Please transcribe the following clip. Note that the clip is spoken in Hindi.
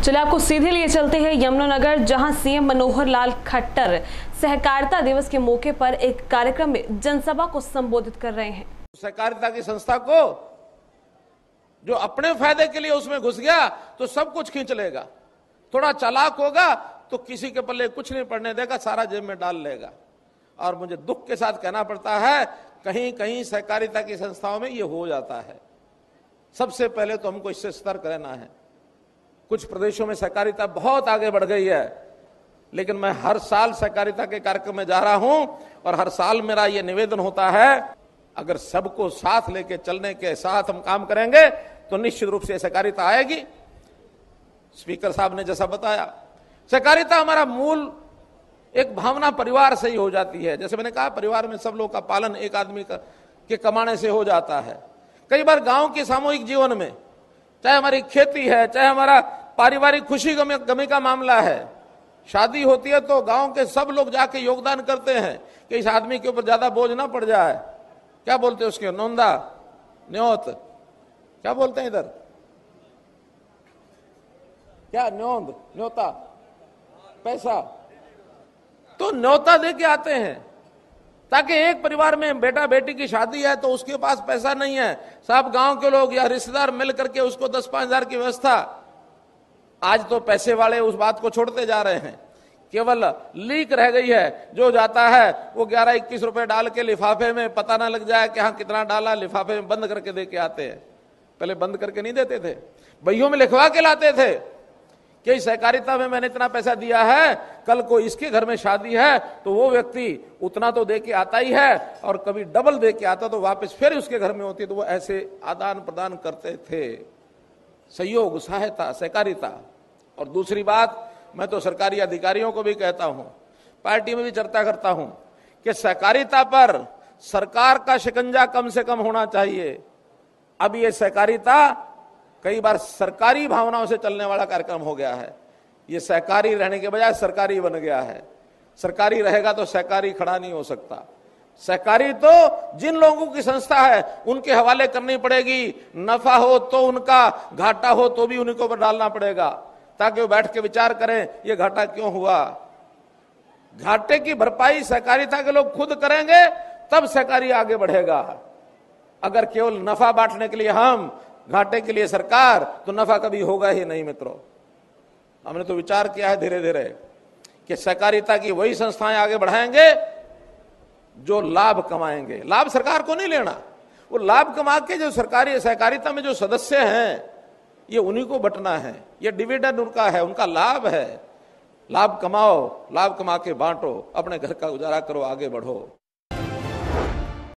चलिए आपको सीधे लिए चलते हैं यमुनानगर, जहां सीएम मनोहर लाल खट्टर सहकारिता दिवस के मौके पर एक कार्यक्रम में जनसभा को संबोधित कर रहे हैं। सहकारिता की संस्था को जो अपने फायदे के लिए उसमें घुस गया तो सब कुछ खींच लेगा, थोड़ा चालाक होगा तो किसी के पल्ले कुछ नहीं पड़ने देगा, सारा जेब में डाल लेगा। और मुझे दुख के साथ कहना पड़ता है, कहीं कहीं सहकारिता की संस्थाओं में ये हो जाता है। सबसे पहले तो हमको इससे सतर्क रहना है। कुछ प्रदेशों में सहकारिता बहुत आगे बढ़ गई है, लेकिन मैं हर साल सहकारिता के कार्यक्रम में जा रहा हूं और हर साल मेरा ये निवेदन होता है, अगर सबको साथ लेके चलने के साथ हम काम करेंगे तो निश्चित रूप से सहकारिता आएगी। स्पीकर साहब ने जैसा बताया, सहकारिता हमारा मूल एक भावना परिवार से ही हो जाती है। जैसे मैंने कहा, परिवार में सब लोग का पालन एक आदमी के कमाने से हो जाता है। कई बार गांव के सामूहिक जीवन में, चाहे हमारी खेती है, चाहे हमारा पारिवारिक खुशी गमी का मामला है, शादी होती है तो गांव के सब लोग जाके योगदान करते हैं कि इस आदमी के ऊपर ज्यादा बोझ ना पड़ जाए। क्या बोलते हैं उसके, नौंदा, न्योत, क्या बोलते हैं इधर, क्या न्योंद, न्योता, पैसा, तो न्योता दे के आते हैं ताकि एक परिवार में बेटा बेटी की शादी है तो उसके पास पैसा नहीं है, सब गांव के लोग या रिश्तेदार मिल करके उसको 10-5 हजार की व्यवस्था। आज तो पैसे वाले उस बात को छोड़ते जा रहे हैं, केवल लीक रह गई है। जो जाता है वो 11-21 रुपए डाल के लिफाफे में, पता ना लग जाए कि हाँ कितना डाला, लिफाफे में बंद करके दे के आते हैं। पहले बंद करके नहीं देते थे, बहियों में लिखवा के लाते थे कि सहकारिता में मैंने इतना पैसा दिया है, कल को इसके घर में शादी है तो वो व्यक्ति उतना तो दे के आता ही है, और कभी डबल दे के आता तो वापस फिर उसके घर में होती, तो वो ऐसे आदान प्रदान करते थे। सहयोग, सहायता, सहकारिता। और दूसरी बात, मैं तो सरकारी अधिकारियों को भी कहता हूं, पार्टी में भी चर्चा करता हूं कि सहकारिता पर सरकार का शिकंजा कम से कम होना चाहिए। अब ये सहकारिता कई बार सरकारी भावनाओं से चलने वाला कार्यक्रम हो गया है। ये सहकारी रहने के बजाय सरकारी बन गया है। सरकारी रहेगा तो सहकारी खड़ा नहीं हो सकता। सहकारी तो जिन लोगों की संस्था है उनके हवाले करनी पड़ेगी, नफा हो तो उनका, घाटा हो तो भी उन्हीं को ऊपर डालना पड़ेगा, ताकि वो बैठ के विचार करें ये घाटा क्यों हुआ। घाटे की भरपाई सहकारिता के लोग खुद करेंगे तब सहकारी आगे बढ़ेगा। अगर केवल नफा बांटने के लिए हम, घाटे के लिए सरकार, तो नफा कभी होगा ही नहीं। मित्रों, हमने तो विचार किया है धीरे धीरे कि सहकारिता की वही संस्थाएं आगे बढ़ाएंगे जो लाभ कमाएंगे। लाभ सरकार को नहीं लेना, वो लाभ कमा के जो सरकारी सहकारिता में जो सदस्य हैं ये उन्हीं को बंटना है। ये डिविडेंड उनका है, उनका लाभ है। लाभ कमाओ, लाभ कमा के बांटो, अपने घर का गुजारा करो, आगे बढ़ो।